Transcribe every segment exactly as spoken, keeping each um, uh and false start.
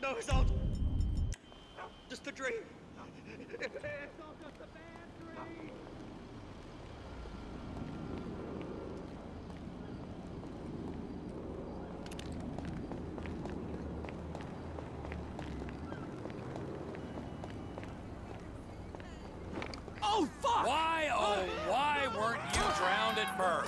No, it's all just a dream. It's all just a bad dream. Oh, fuck! Why, oh, why weren't you drowned at birth?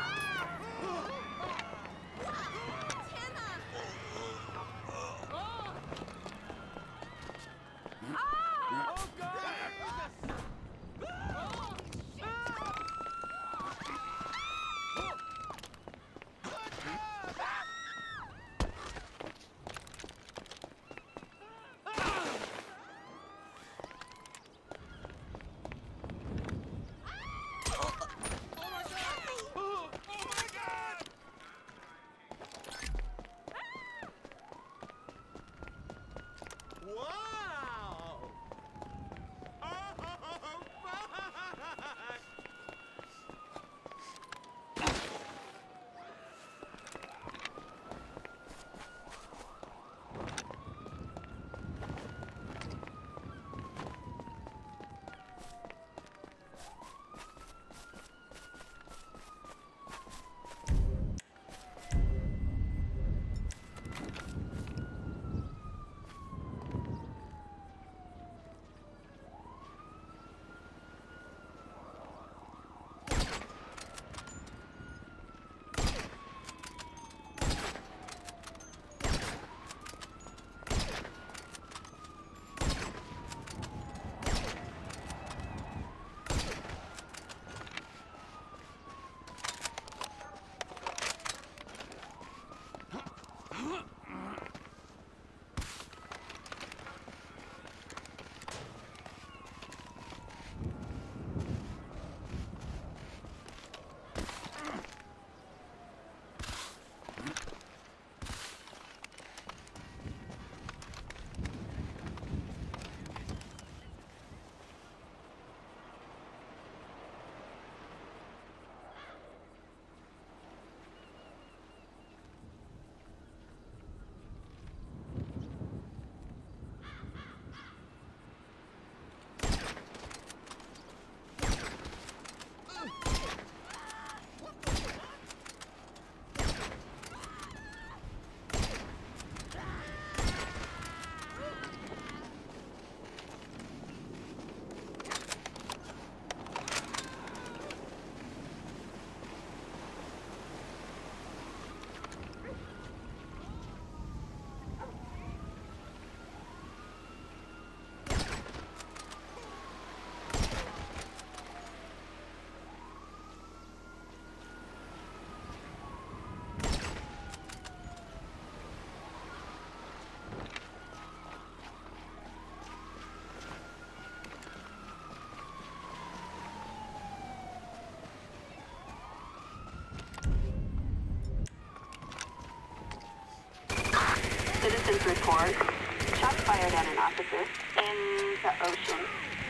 Citizens report. Shots fired at an officer in the ocean.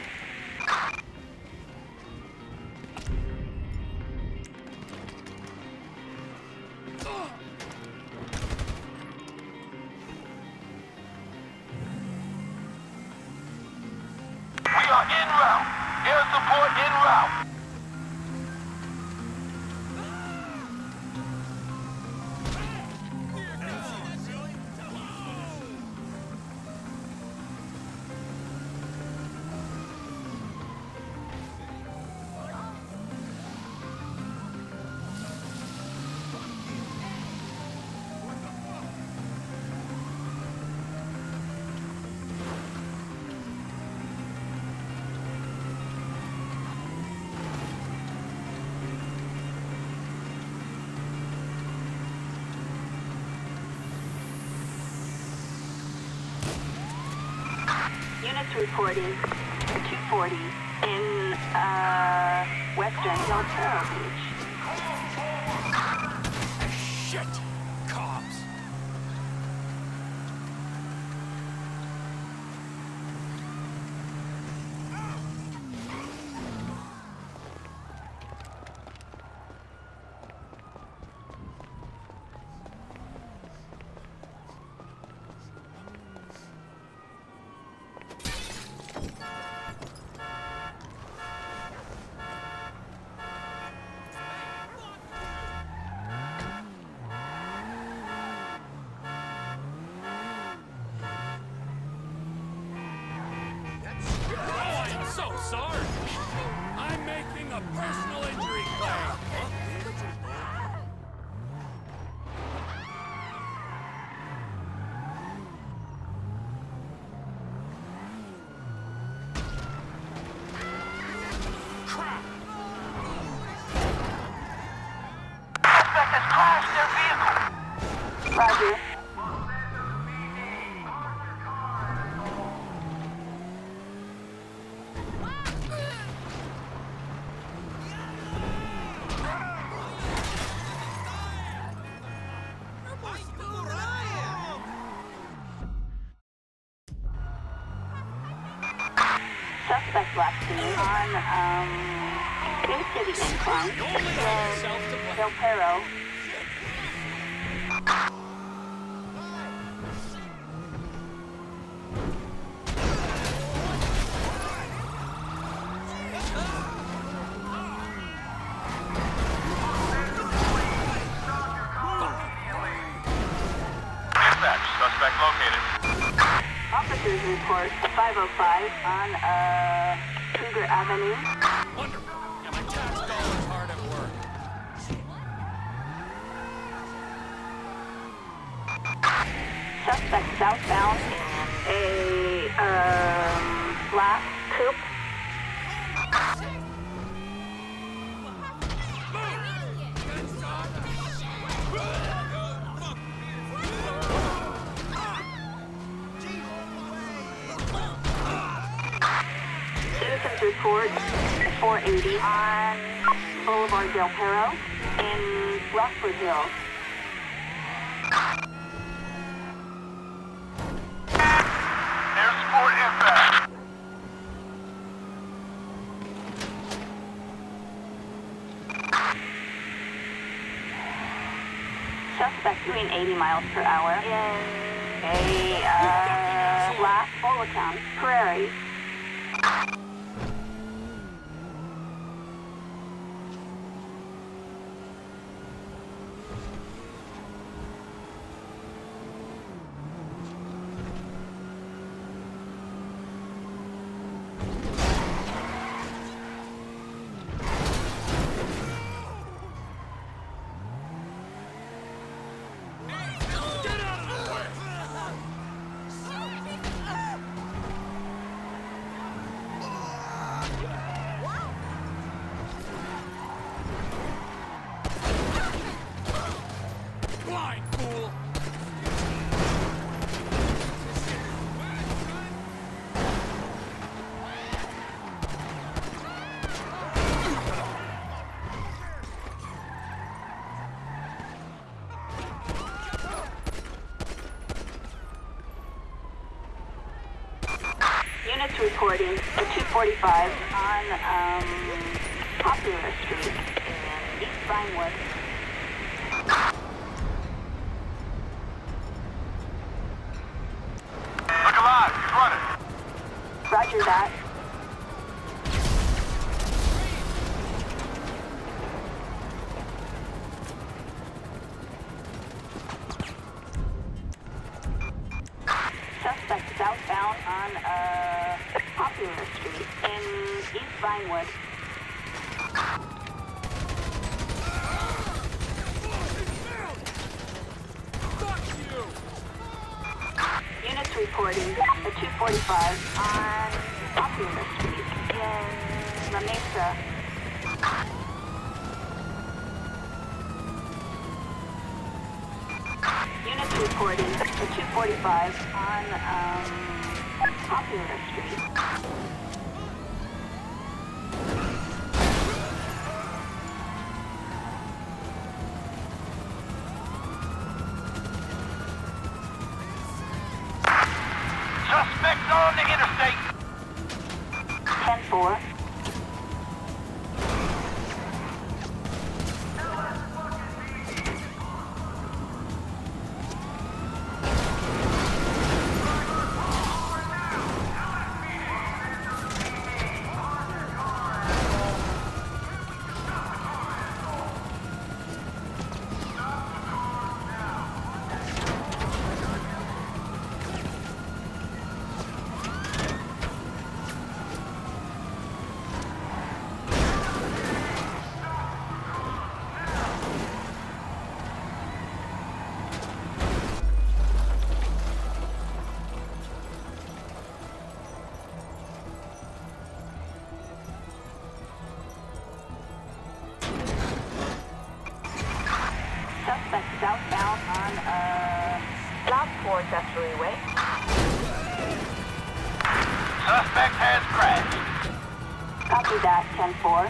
We are en route. Air support en route. Units reporting two forty in uh, western Del Perro Beach. Shit! Cops! Roger. Suspect last seen on, um, Bay City Incline, in Del Perro. Dispatch, suspect located. Officers report five oh five on, uh, Cougar Avenue. Wonderful. Yeah, my tax dollar's hard at work. Suspect southbound in a, um, black coupe. Citizens report four eighty on Boulevard Del Perro in Rockford Hills. Air support inbound. Suspect doing eighty miles per hour in a uh, black Fulton Prairie. Blind fool! Units reporting a two forty-five on um, Popular Street in East Vinewood. Look alive, he's running. Roger that. Suspect southbound on uh, Popular Street in East Vinewood. Fuck you! Units reporting a two forty-five on Popular Street in La Mesa. Units reporting a two forty-five on um, Popular Street. Suspects are on the interstate. ten four. Suspect southbound on, uh, Southport, that's freeway. Suspect has crashed. Copy that, ten four.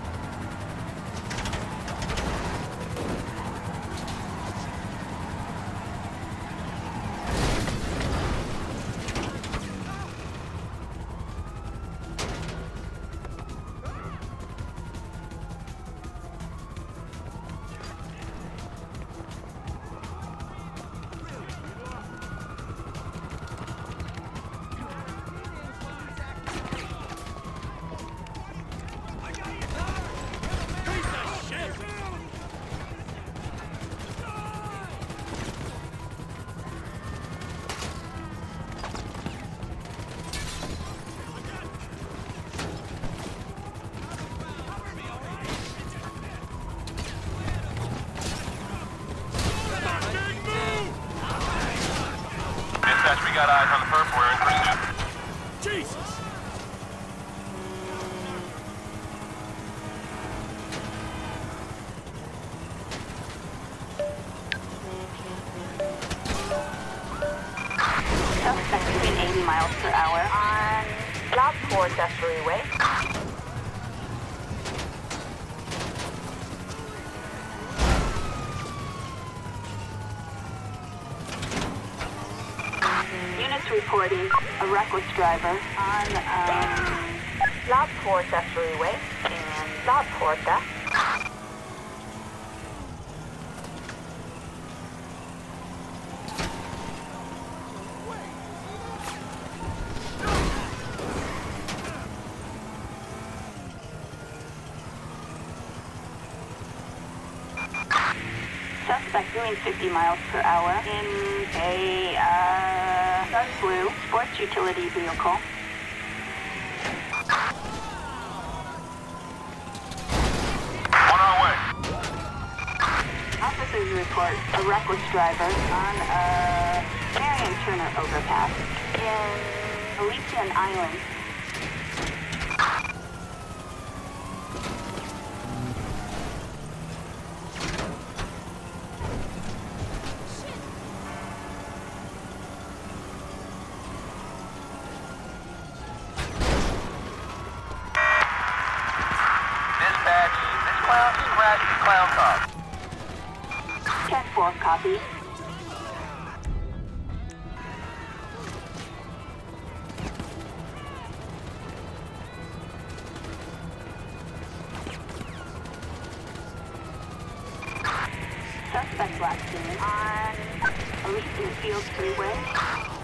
Dispatch, we got eyes on the perp. We're in pursuit. Jesus! Suspect moving eighty miles per hour on Southport, that's freeway. Units reporting a reckless driver on um, Southport, that's freeway, and Southport, that's. Suspect doing fifty miles per hour in a uh, dark blue sports utility vehicle. On our way. Officers report a reckless driver on a Marion Turner overpass in Elysian Island. Dispatch, this clown just crashed his clown car. ten four, copy. Suspect last seen on Elysian Fields Freeway.